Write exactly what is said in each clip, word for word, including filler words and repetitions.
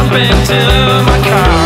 jump into my car.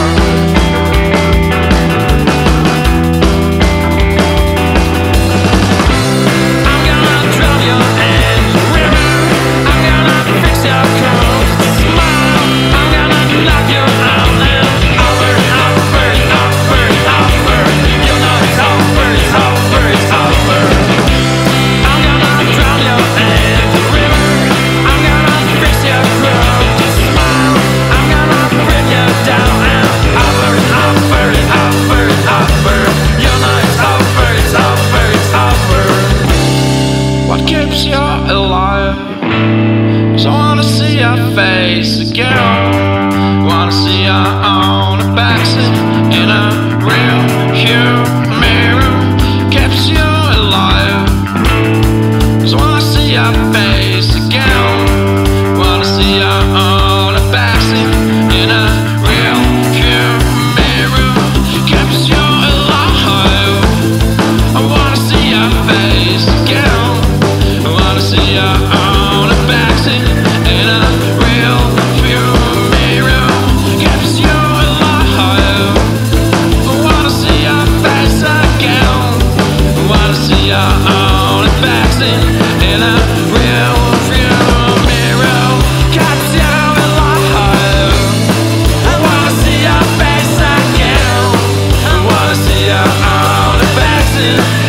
I'm gonna drown you in the river. I'm gonna fix your cold smile. I'm gonna knock you out and over, over, over, over. You know it's over, it's over, it's over. I'm gonna drown you in the river. I'm gonna fix your cold smile. I'm gonna bring you down and over, over, over, over. You know it's over, it's over, it's over. What keeps you alive? 'Cause I wanna see your face again. Wanna see you on a backseat in a real huge mirror. Keeps you alive. 'Cause I wanna see your face again. Wanna see you on a backseat in a real huge mirror. Keeps you alive. I wanna see your face again. I wanna see you on a backseat in a real view mirror. Keeps you alive. I wanna see your face again. I wanna see you on a backseat in a real view mirror. Keeps you alive. I wanna see your face again. I wanna see you on a backseat